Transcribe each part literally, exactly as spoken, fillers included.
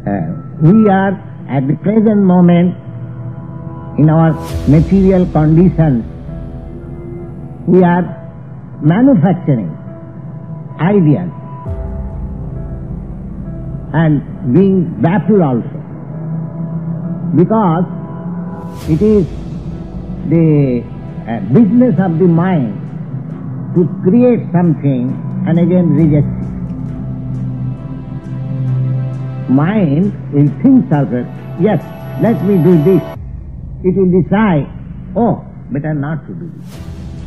uh, we are at the present moment in our material conditions, we are manufacturing ideas and being baffled also, because it is the uh, business of the mind to create something and again reject it. Mind will think of it, yes, let me do this. It will decide, oh, better not to do this.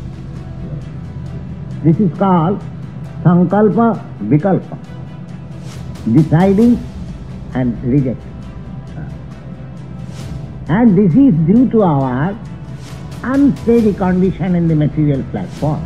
This is called sankalpa vikalpa, deciding and rejecting. And this is due to our unsteady condition in the material platform.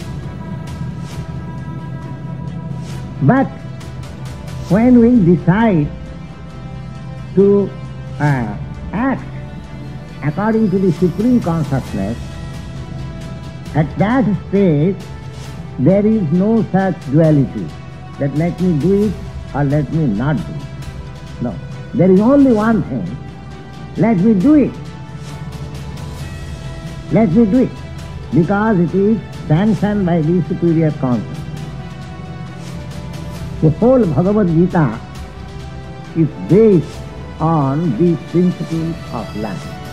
But when we decide to uh, act according to the Supreme Consciousness, at that stage there is no such duality that let me do it or let me not do it. No. There is only one thing, let me do it. Let me do it, because it is sanctioned by the superior consciousness. The whole Bhagavad Gita is based on these principles of life.